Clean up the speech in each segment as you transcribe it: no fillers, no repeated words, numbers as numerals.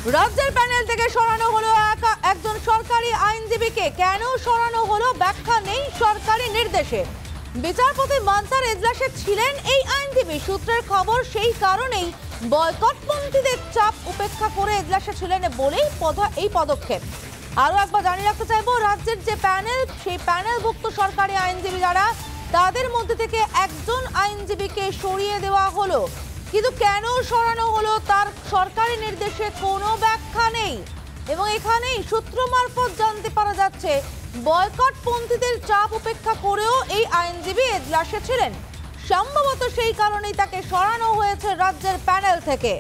রাজ্যের প্যানেল থেকে সরানো হলো একজন সরকারি আইনজীবীকে। কেন সরানো হলো ব্যাখ্যা নেই সরকারি নির্দেশে। বিচারপতি মান্থার এজলাসে ছিলেন এই আইনজীবী। সূত্রের খবর সেই কারণেই বয়কটপন্থীদের চাপ উপেক্ষা করে এজলাসে ছিলেন বলেই এই পদক্ষেপ। আরো একবার জানিয়ে রাখতে চাইবো, রাজ্যের যে প্যানেল, সেই প্যানেলভুক্ত সরকারি আইনজীবী যারা, তাদের মধ্যে থেকে একজন আইনজীবীকে সরিয়ে দেওয়া হলো। কিন্তু কেন সরানো হলো তার সরকারি নির্দেশে কোনো ব্যাখ্যা নেই। এবং এখানেই সূত্র মারফত জানতে পারা যাচ্ছে বয়কটপন্থীদের চাপ উপেক্ষা করেও এই আইনজীবী এজলাসে ছিলেন। সম্ভবত সেই কারণেই তাকে সরানো হয়েছে রাজ্যের প্যানেল থেকে।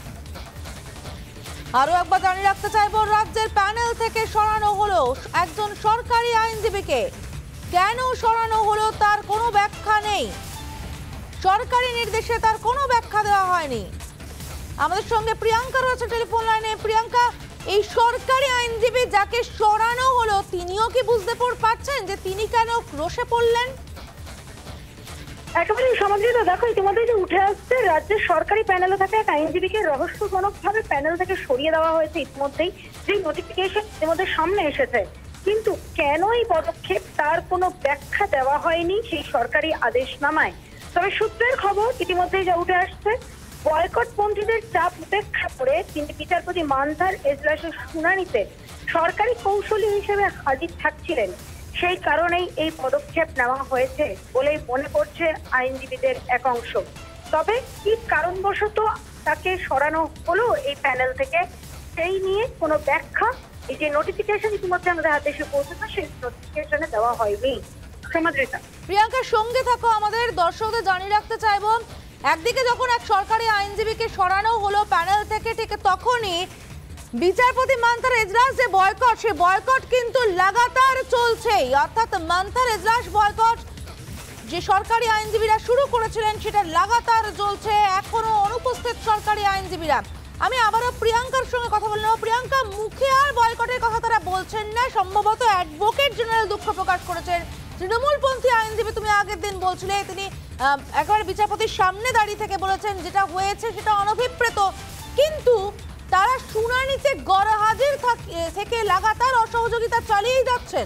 আরো একবার জানিয়ে রাখতে চাইবো, রাজ্যের প্যানেল থেকে সরানো হলো একজন সরকারি আইনজীবীকে। কেন সরানো হলো তার কোনো ব্যাখ্যা নেই। সরকারি নির্দেশে তার কোনো ব্যাখ্যা দেওয়া হয়নি। আমাদের সঙ্গে প্রিয়াঙ্কা রয়েছে টেলিফোন লাইনে। প্রিয়াঙ্কা, এই সরকারি আইনজীবী যাকে সরানো হলো, তিনিও কি বুঝতে পারছেন যে তিনি কেন রোষে পড়লেন? একেবারে সমাজে দেখো, ইতিমধ্যে যে উঠে আসছে রাজ্যের সরকারি প্যানেলে থাকা এক আইনজীবীকে রহস্যজনকভাবে প্যানেল থেকে সরিয়ে দেওয়া হয়েছে। ইতিমধ্যেই যে নোটিফিকেশন ইতিমধ্যে সামনে এসেছে, কিন্তু কেন এই পদক্ষেপ তার কোনো ব্যাখ্যা দেওয়া হয়নি সেই সরকারি আদেশনামায়। তবে সূত্রের খবর ইতিমধ্যেই যা উঠে আসছে, বয়কটপন্থীদের চাপ উপেক্ষা করে তিনি বিচারপতি মান্থার এজলাসের শুনানিতে সরকারি কৌশলী হিসেবে হাজির থাকছিলেন। সেই কারণেই এই পদক্ষেপ নেওয়া হয়েছে বলেই মনে করছে আইনজীবীদের এক অংশ। তবে কি কারণবশত তাকে সরানো হলো এই প্যানেল থেকে, সেই নিয়ে কোনো ব্যাখ্যা এই যে নোটিফিকেশন ইতিমধ্যে আমাদের হাতে এসে পৌঁছেছে, সেই নোটিফিকেশনে দেওয়া হয়নি। সমাদ্রিতা, প্রিয়াঙ্কার সঙ্গে থাকো। আমাদের দর্শকদের জানিয়ে রাখতে চাইবো, একদিকে যখন এক সরকারি আইনজীবীকে সরানো হলো প্যানেল থেকে, ঠিক তখনই বিচারপতি মান্থার এজলাস যে বয়কট, সে বয়কট কিন্তু লাগাতার চলছেই। অর্থাৎ মান্থার এজলাস বয়কট যে সরকারি আইনজীবীরা শুরু করেছিলেন, সেটা লাগাতার চলছে। এখনো অনুপস্থিত সরকারি আইনজীবীরা। আমি আবারও প্রিয়াঙ্কার সঙ্গে কথা বলে নেব। প্রিয়াঙ্কা, মুখে আর বয়কটের কথা তারা বলছেন না। সম্ভবত অ্যাডভোকেট জেনারেল দুঃখ প্রকাশ করেছেন। তৃণমূলপন্থী আইনজীবী, তুমি আগের দিন বলছিলে, তিনি একেবারে বিচারপতির সামনে দাঁড়িয়ে থেকে বলেছেন যেটা হয়েছে সেটা অনভিপ্রেত। কিন্তু তারা শুনানিতে গরহাজির থেকে লাগাতার অসহযোগিতা চালিয়ে যাচ্ছেন।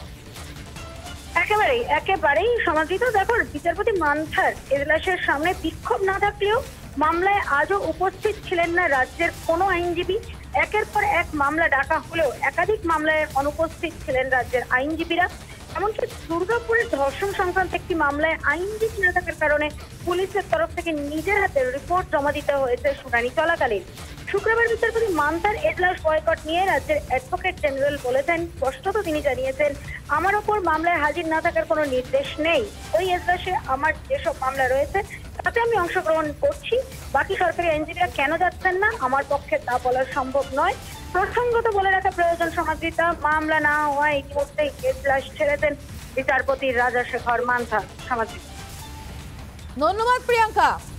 একেবারেই সমাজিত দেখো, বিচারপতি মান্থার এজলাসের সামনে বিক্ষোভ না থাকলেও মামলায় আজও উপস্থিত ছিলেন না রাজ্যের কোনো আইনজীবী। একের পর এক মামলা ডাকা হলেও একাধিক মামলায় অনুপস্থিত ছিলেন রাজ্যের আইনজীবীরা। এমনকি দুর্গাপুরের ধর্ষণ সংক্রান্ত একটি মামলায় আইনজীবী না থাকার কারণে পুলিশের তরফ থেকে নিজের হাতে রিপোর্ট জমা দিতে হয়েছে শুনানি চলাকালীন। শুক্রবার বিচারপতি মান্থার এজলাস বয়কট নিয়ে রাজ্যের অ্যাডভোকেট জেনারেল বলেছেন, স্পষ্টত তিনি জানিয়েছেন, আমার ওপর মামলায় হাজির না থাকার কোনো নির্দেশ নেই। ওই এজলাসে আমার যেসব মামলা রয়েছে তাতে আমি অংশগ্রহণ করছি। বাকি সরকারি আইনজীবীরা কেন যাচ্ছেন না, আমার পক্ষে তা বলা সম্ভব নয়। প্রসঙ্গত বলে রাখা প্রয়োজন সমাদৃতা, মামলা না হওয়ায় ইতিমধ্যেই এজলাস ছেড়েছেন বিচারপতি রাজাশেখর মান্থা। সমাদৃতা, ধন্যবাদ প্রিয়াঙ্কা।